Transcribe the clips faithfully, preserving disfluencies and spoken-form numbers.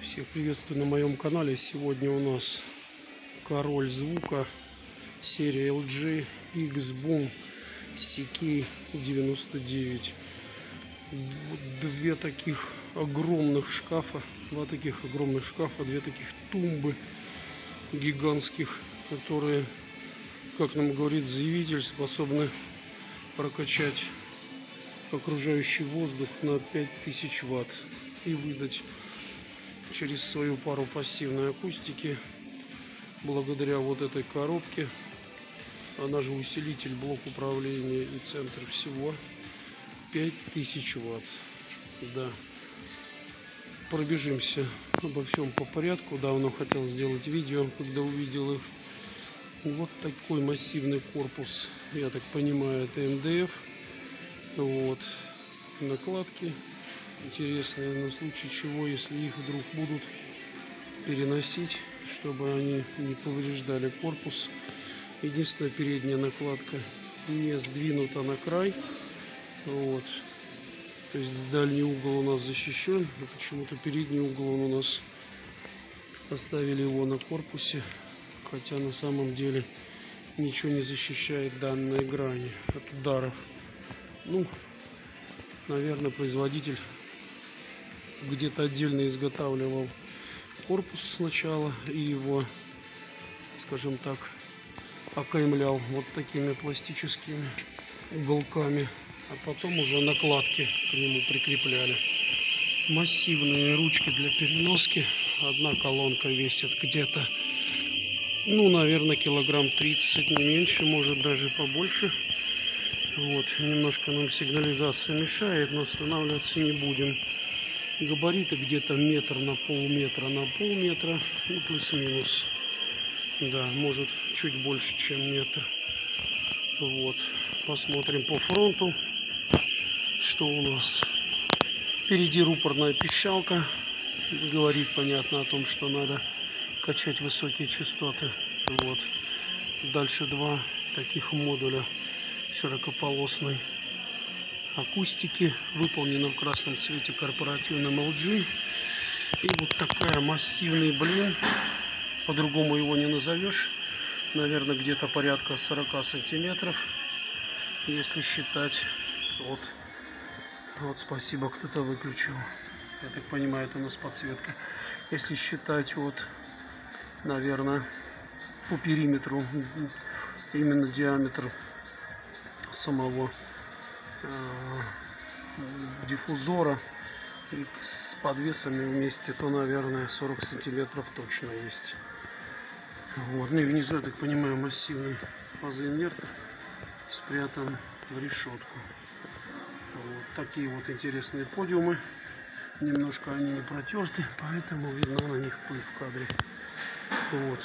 Всех приветствую на моем канале. Сегодня у нас король звука, серия эл джи X-Boom си кей девяносто девять. Две таких огромных шкафа, два таких огромных шкафа, две таких тумбы гигантских, которые, как нам говорит заявитель, способны прокачать окружающий воздух на пять тысяч ватт и выдать через свою пару пассивной акустики, благодаря вот этой коробке, она же усилитель, блок управления и центр всего, пять тысяч ватт. Да, пробежимся обо всем по порядку. Давно хотел сделать видео, когда увидел их. Вот такой массивный корпус, я так понимаю, это эм дэ эф. Вот накладки интересные, на случай чего, если их вдруг будут переносить, чтобы они не повреждали корпус. Единственная передняя накладка не сдвинута на край. Вот. То есть дальний угол у нас защищен, а почему-то передний угол он у нас оставили его на корпусе, хотя на самом деле ничего не защищает данные грани от ударов. Ну, наверное, производитель где-то отдельно изготавливал корпус сначала и его, скажем так, окаймлял вот такими пластическими уголками, а потом уже накладки к нему прикрепляли. Массивные ручки для переноски. Одна колонка весит где-то, ну, наверное, килограмм тридцать, не меньше, может даже побольше. Вот, немножко нам сигнализация мешает, но останавливаться не будем. Габариты где-то метр на полметра на полметра, ну, плюс-минус. Да, может чуть больше, чем метр. Вот, посмотрим по фронту, что у нас. Впереди рупорная пищалка, говорит, понятно, о том, что надо качать высокие частоты. Вот, дальше два таких модуля широкополосной акустики, выполнена в красном цвете корпоративным эл джи. И вот такая массивный блин, по-другому его не назовешь, наверное, где-то порядка сорока сантиметров, если считать. Вот, вот, спасибо, кто-то выключил, я так понимаю, это у нас подсветка. Если считать вот, наверное, по периметру, именно диаметр самого э, диффузора и с подвесами вместе, то, наверное, сорок сантиметров точно есть. Вот. Ну и внизу, я так понимаю, массивный фазоинвертор спрятан в решетку. Вот такие вот интересные подиумы. Немножко они не протерты, поэтому видно на них пыль в кадре. Вот.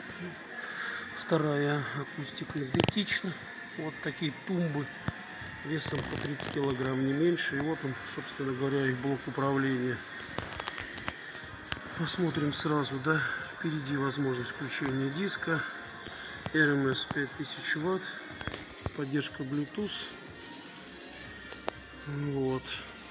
Вторая акустика идентична. Вот такие тумбы весом по тридцать килограмм, не меньше. И вот он, собственно говоря, их блок управления. Посмотрим сразу, да. Впереди возможность включения диска, эр эм эс пять тысяч ватт, поддержка Bluetooth. Вот.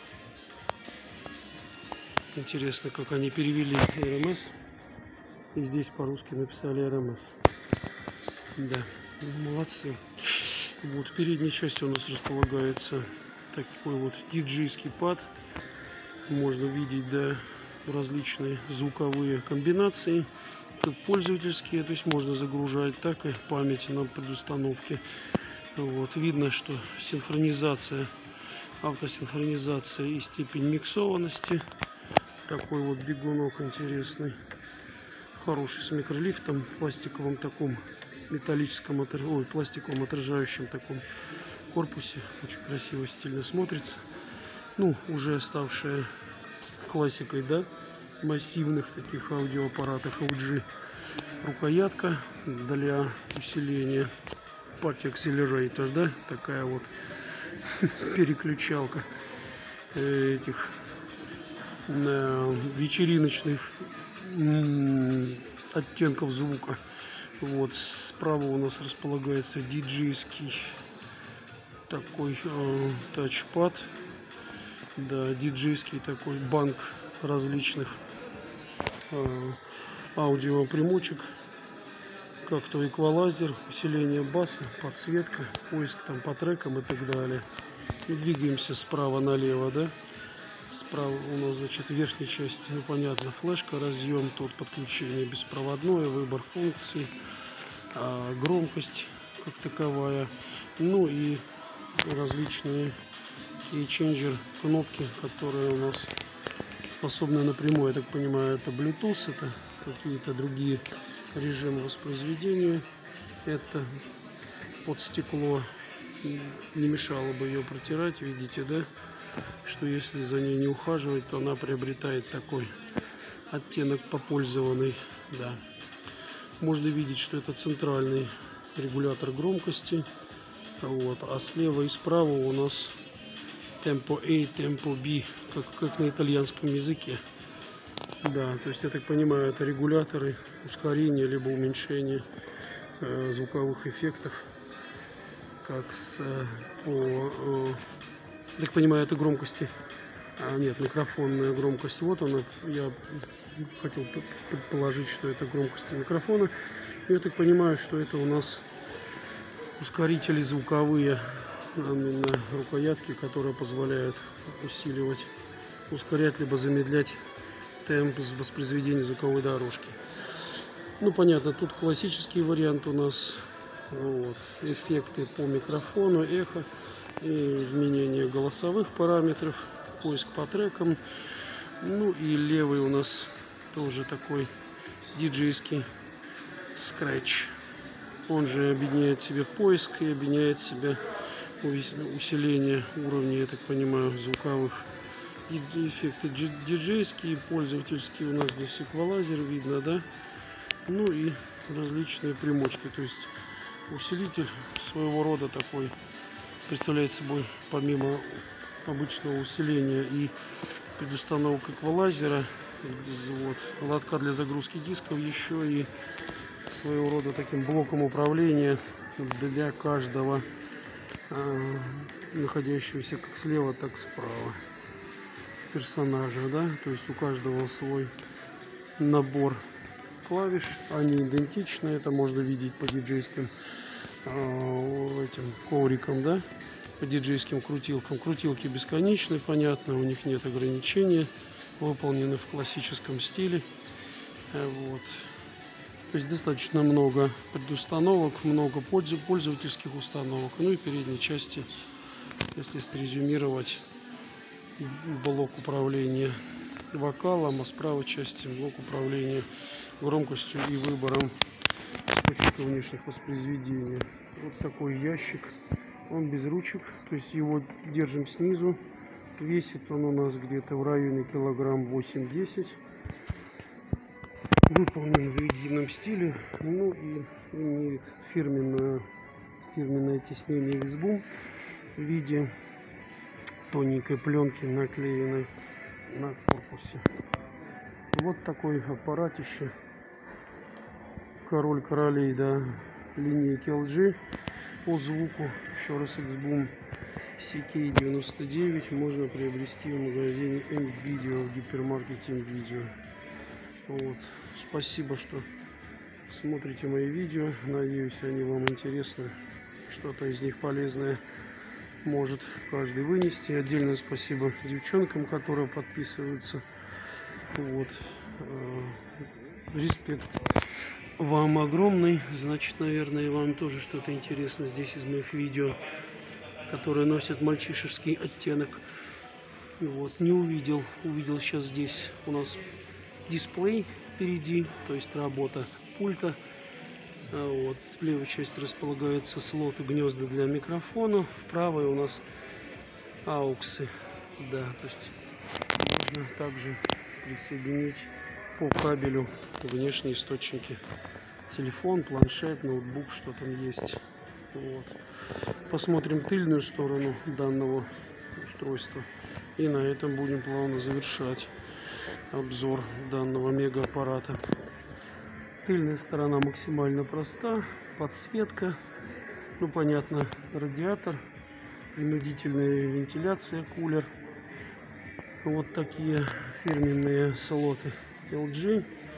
Интересно, как они перевели эр эм эс. И здесь по-русски написали эр эм эс. Да, молодцы. Вот в передней части у нас располагается такой вот диджейский пад. Можно видеть, да, различные звуковые комбинации, как пользовательские, то есть можно загружать, так и память на предустановке. Вот видно, что синхронизация, автосинхронизация и степень миксованности. Такой вот бегунок интересный, хороший, с микролифтом в пластиковом таком металлическом, ой, пластиковом отражающем таком корпусе. Очень красиво, стильно смотрится. Ну, уже ставшая классикой, да, массивных таких аудиоаппаратов эл джи. Рукоятка для усиления, Party Accelerator, да, такая вот переключалка этих вечериночных оттенков звука. Вот справа у нас располагается диджейский такой э, тачпад, да, диджейский такой банк различных э, аудиопримочек, как то эквалайзер, усиление баса, подсветка, поиск там по трекам и так далее. И двигаемся справа налево, да. Справа у нас, значит, в верхней части, ну понятно, флешка, разъем, тут подключение беспроводное, выбор функций, а, громкость как таковая, ну и различные key-changer кнопки, которые у нас способны напрямую, я так понимаю, это Bluetooth, это какие-то другие режимы воспроизведения, это под стекло, не мешало бы ее протирать, видите, да, что если за ней не ухаживать, то она приобретает такой оттенок попользованный, да. Можно видеть, что это центральный регулятор громкости, вот, а слева и справа у нас темпо A, темпо B, как, как на итальянском языке. Да, то есть я так понимаю, это регуляторы ускорения либо уменьшения э, звуковых эффектов, как с по, э, я так понимаю, это громкости. А, нет, микрофонная громкость. Вот она. Я хотел предположить, что это громкости микрофона. Я так понимаю, что это у нас ускорители звуковые, именно рукоятки, которые позволяют усиливать, ускорять либо замедлять темп воспроизведения звуковой дорожки. Ну понятно, тут классический вариант у нас, вот, эффекты по микрофону, эхо, и изменение голосовых параметров, поиск по трекам. Ну и левый у нас тоже такой диджейский скретч. Он же объединяет в себе поиск и объединяет в себе усиление уровня, я так понимаю, звуковых. Эффекты диджейские, пользовательские, у нас здесь эквалайзер видно, да. Ну и различные примочки, то есть усилитель своего рода такой представляет собой, помимо обычного усиления и предустановок эквалайзера, вот, лотка для загрузки дисков, еще и своего рода таким блоком управления для каждого э, находящегося как слева, так и справа персонажа, да, то есть у каждого свой набор клавиш, они идентичны, это можно видеть по диджейским э, этим коврикам, да, по диджейским крутилкам. Крутилки бесконечны, понятно, у них нет ограничения, выполнены в классическом стиле, вот. То есть достаточно много предустановок, много пользовательских установок. Ну и в передней части, если срезюмировать, блок управления вокалом, а с правой части блок управления громкостью и выбором источника внешних воспроизведений. Вот такой ящик, он без ручек, то есть его держим снизу, весит он у нас где-то в районе килограмм восемь-десять. Выполнен в едином стиле, ну и имеет фирменное, фирменное тиснение визбум в виде тоненькой пленки, наклеенной на корпусе. Вот такой аппаратище, король королей, да, линейки эл джи по звуку, еще раз X-Boom си кей девяносто девять можно приобрести в магазине M-Video, в гипермаркете M-Video. Вот. Спасибо, что смотрите мои видео. Надеюсь, они вам интересны. Что-то из них полезное может каждый вынести. Отдельное спасибо девчонкам, которые подписываются. Вот. Респект вам огромный. Значит, наверное, вам тоже что-то интересно здесь из моих видео, которые носят мальчишеский оттенок. Вот. Не увидел. Увидел сейчас здесь у нас дисплей впереди, то есть работа пульта. Вот. В левой части располагаются слоты, гнезда для микрофона, в правой у нас ауксы. Да, то есть можно также присоединить по кабелю внешние источники. Телефон, планшет, ноутбук, что там есть. Вот. Посмотрим тыльную сторону данного устройства. И на этом будем плавно завершать обзор данного мега аппарата. Тыльная сторона максимально проста, подсветка, ну понятно, радиатор, принудительная вентиляция, кулер. Вот такие фирменные слоты эл джи.